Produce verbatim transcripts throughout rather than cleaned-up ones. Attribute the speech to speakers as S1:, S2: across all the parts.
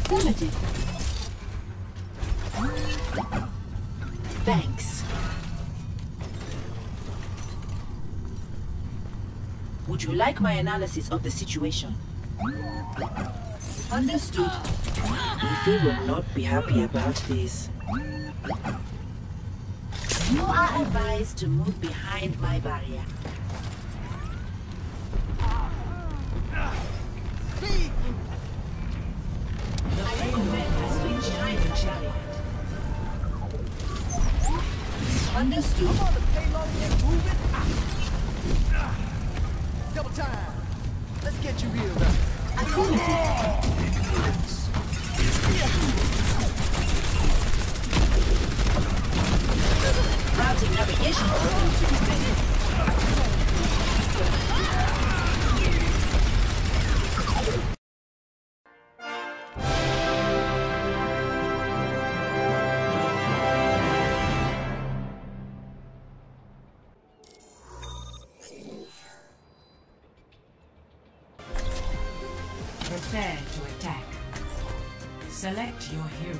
S1: Affirmative. Thanks. Would you like my analysis of the situation? Understood. Ify will not be happy about this. You are advised to move behind my barrier. The payload has been behind the chariot. Understood.
S2: I'm on the payload and move it out. Double time. Let's get you healed up.
S1: Routing navigation system to finish.
S3: Prepare to attack. Select your hero.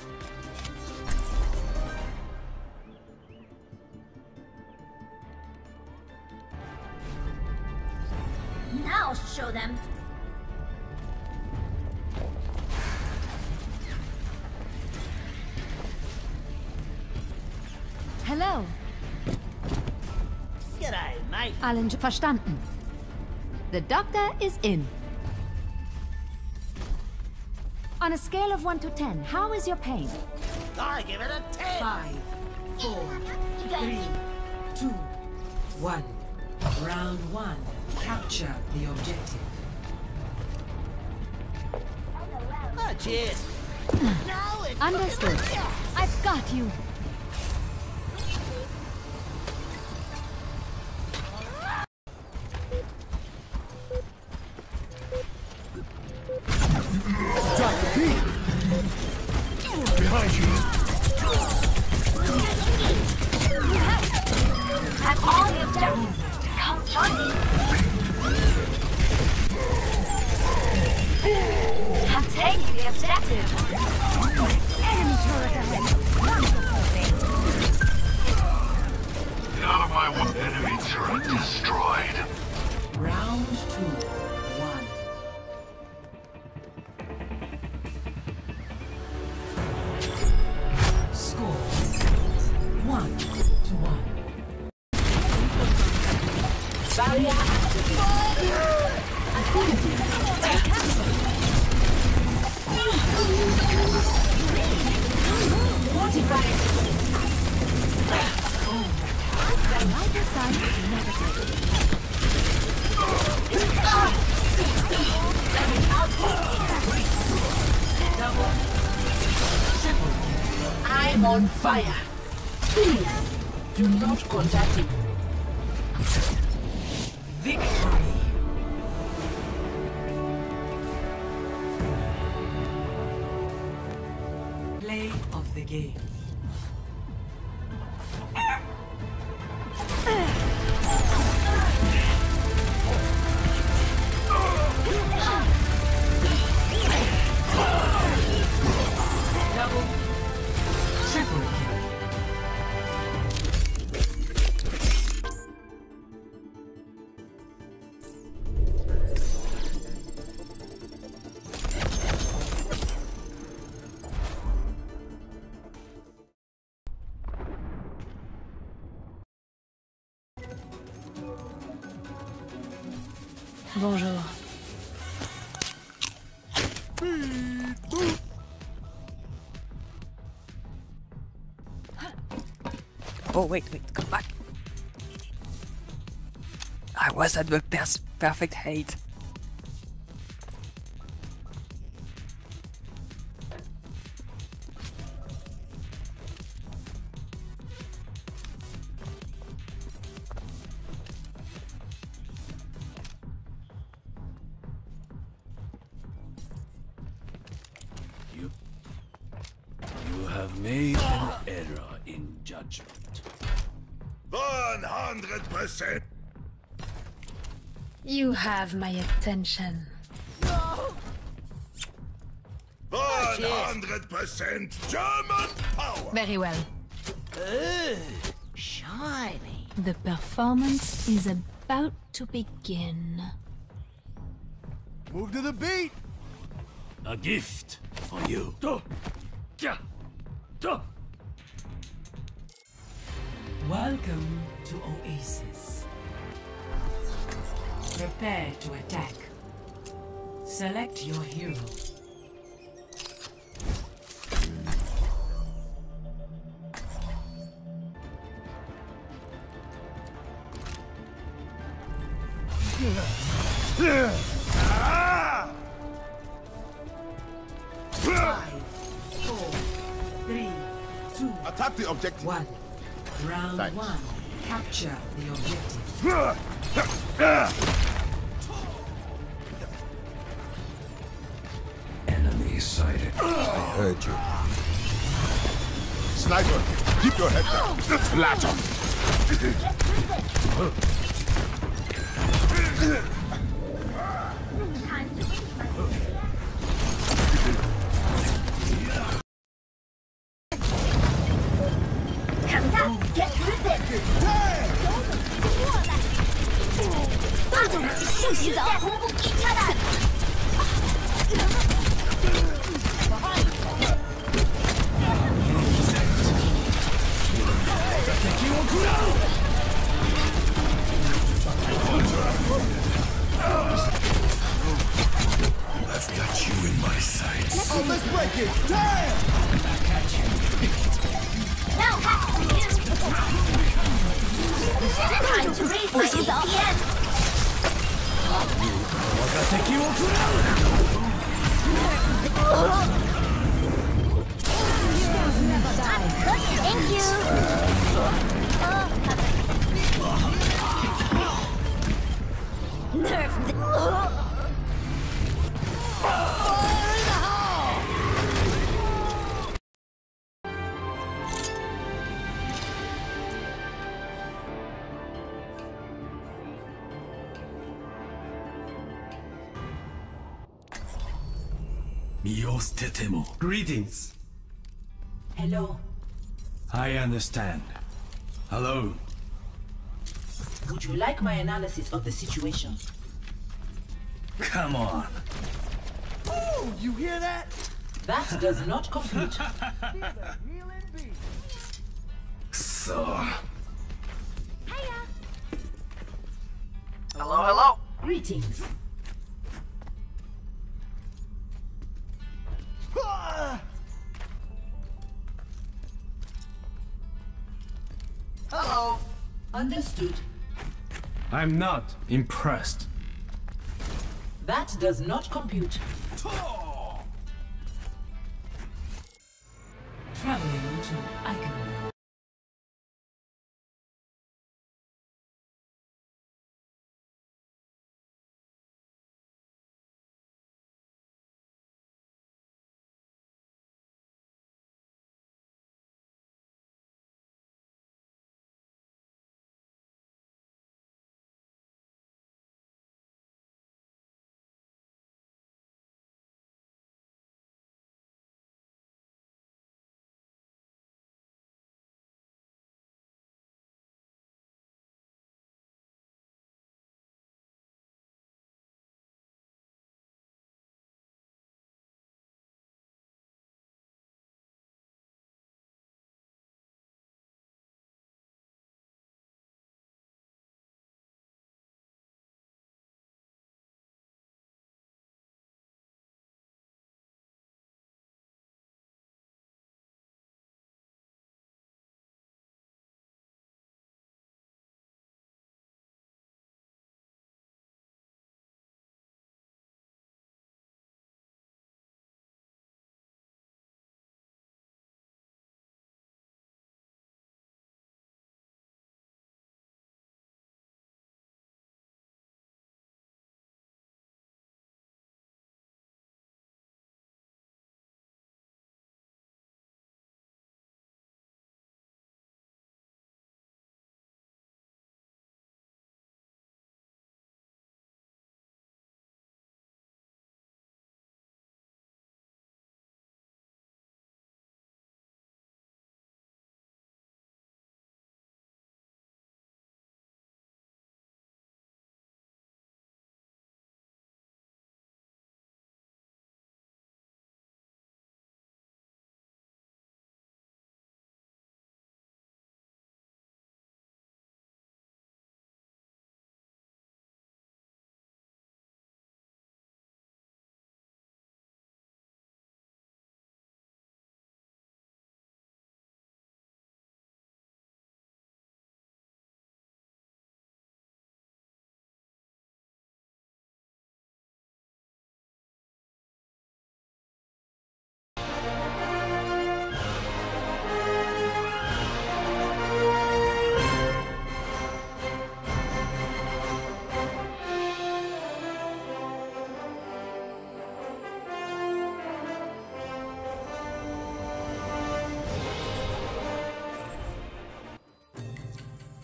S4: Now show them.
S5: Hello.
S2: G'day, mate.
S5: Allen, verstanden. The doctor is in. On a scale of one to ten, how is your pain?
S2: I give it a ten.
S3: Five, four, three, two, one. Round one. Capture the objective.
S2: Oh, cheers. Now it's
S5: Understood. I've got you.
S2: Drop the beat. Behind you.
S4: Have all the objectives. Come join me. I'm taking the objective.
S5: Enemy turret ahead.
S6: Out of my one enemy turret destroyed.
S3: Round two. One. Score. One to one.
S1: Barrier activated. Fortified.
S5: My design is negative.
S1: I'm on fire. Please, do not contact him.
S3: Victory. Play of the game. Double, triple kill.
S5: Bonjour.
S7: Oh, wait, wait, come back. I was at the pers perfect height.
S6: You, you have made an error in judgment. one hundred percent.
S5: You have my attention.
S6: one hundred percent German power!
S5: Very well.
S2: Ugh, shiny.
S5: The performance is about to begin.
S2: Move to the beat.
S8: A gift for you.
S3: Welcome to Oasis. Prepare to attack. Select your hero. Five, four, three, two,
S6: Attack the objective.
S3: one. Round
S6: Thanks.
S3: one. Capture the objective.
S9: Enemy sighted. I heard you.
S6: Sniper, keep your head down. Ladder.
S4: Time to reach Come on, get through this. 大众不洗澡，同步一炸弹。
S6: I've got you in my sights.
S2: Oh, let's break it. Damn!
S4: Now back to you. Time to raise my D P S. Thank you. Nerf the
S8: Greetings.
S3: Hello.
S8: I understand. Hello.
S1: Would you like my analysis of the situation?
S8: Come on.
S2: Oh, you hear that?
S1: That does not compute.
S2: Healing beat.
S8: So.
S2: Hello, hello.
S1: Greetings.
S2: Ah! Hello.
S1: Understood.
S8: I'm not impressed.
S1: That does not compute.
S3: Traveling to Icon.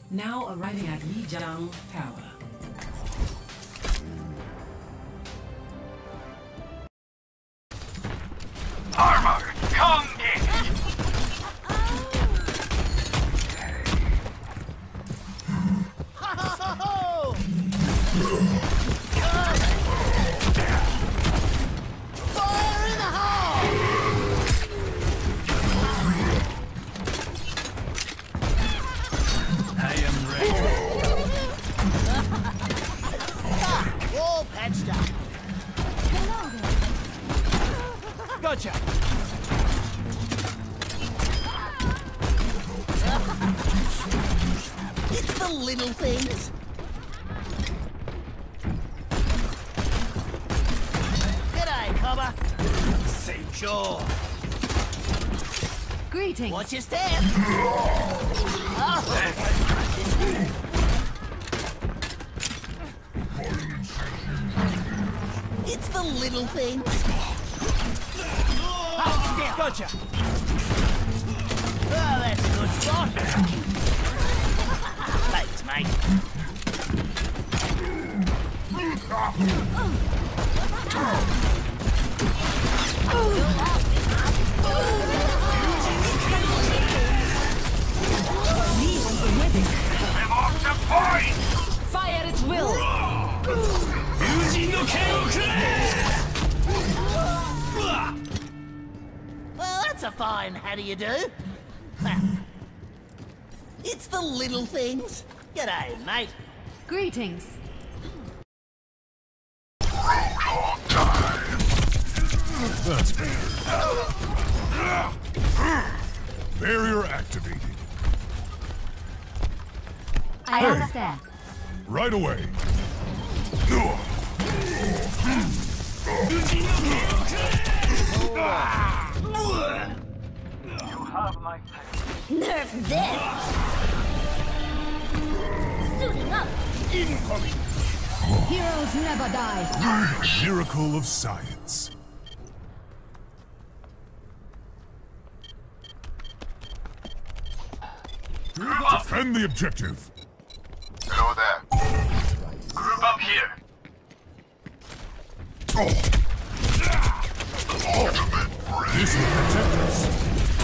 S3: Now arriving at Lijiang Tower.
S6: Armor, come in!
S2: Ho-ho-ho-ho! Fire in the hole!
S8: I am ready.
S2: Ah, all patched up. Gotcha. It's the little things. G'day, cobber. Sure.
S5: Greetings.
S2: Watch your step. Oh. It's the little things. Oh, yeah, gotcha. Oh, that's a good spot. Thanks, mate.
S6: I'm off to point!
S5: Fire at will.
S2: Well, that's a fine how do you do. It's the little things. G'day, mate.
S5: Greetings.
S6: Roadhog time!
S9: That's better. Barrier activated.
S5: I understand.
S9: Right away.
S6: You have my
S4: Nerf this! Suiting up!
S9: Incoming.
S5: Heroes never die.
S9: Miracle of science. Defend the objective.
S6: Hello there. Group up here.
S9: Oh. Ultimate this will protect us.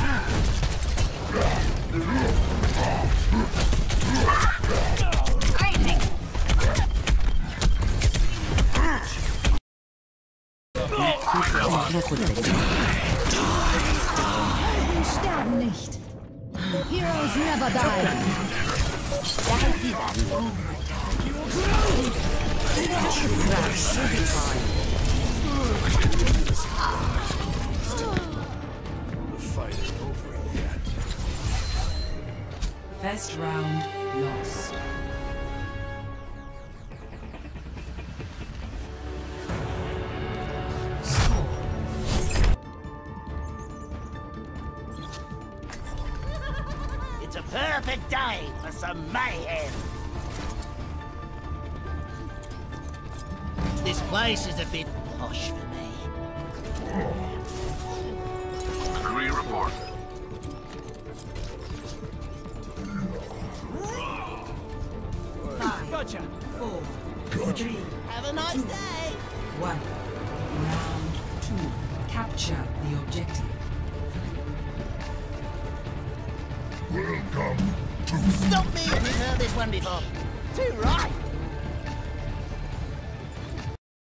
S5: Helden sterben nicht. Heroes never die.
S3: First round lost.
S2: It's a perfect day for some mayhem. This place is a bit posh for me.
S6: Agree report.
S2: Five, gotcha.
S3: Four, three,
S2: Have a nice day.
S3: one. Round two. Capture the objective.
S9: Welcome to
S2: Stop me! We've heard this one before. Too right.